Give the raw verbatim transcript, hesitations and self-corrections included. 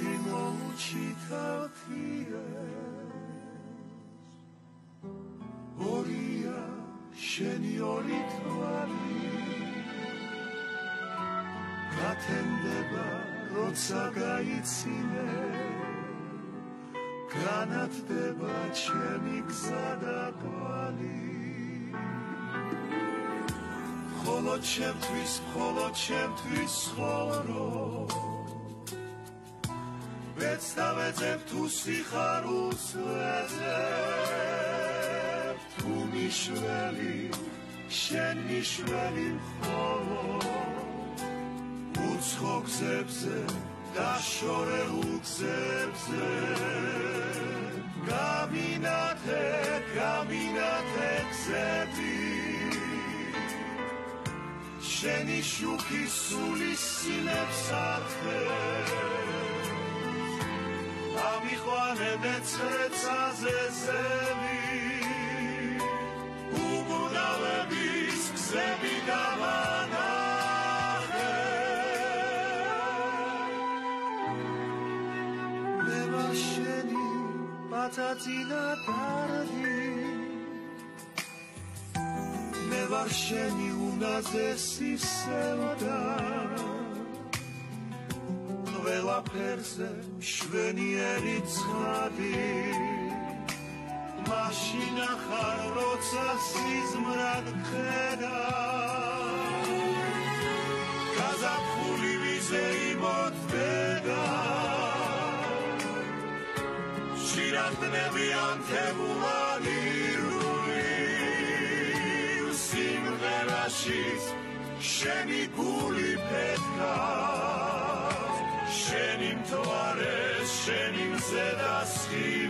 ჩემი მოუჩითავთიეს ორია შენი ორი თვალი გათენდება როცა გაიცინე განათდება ჩემი გზა და კვალი ხოლო ჩემთვის ხოლო ჩემთვის ცხოვრო ვეცდავეძებ თუ სიხარულს ვეძებ თუ მიშველი შენ მიშველი მხოლოდ უცხო გზებზე და შორეულ გზებზე გამინათე გამინათე გზები შენი შუქი სული სილებს ათვეს ამიყვანებე ცეცაზე ზევი უგუნავების გზები დავანახე მე ვარ შენი პაწაწინა დარდი მე ვარ შენი უნაზესი სევდა ყველაფერზე მშვენიერი ცხადი მაშინ ახარ როცა სიზმრად ხედა გაზაფხული ვიზე იმოთბედა შირახტნები ანთებულანი სიმღერაშიც შენი გული ფეთქა შენი მთვარე შენი მზე და სხივი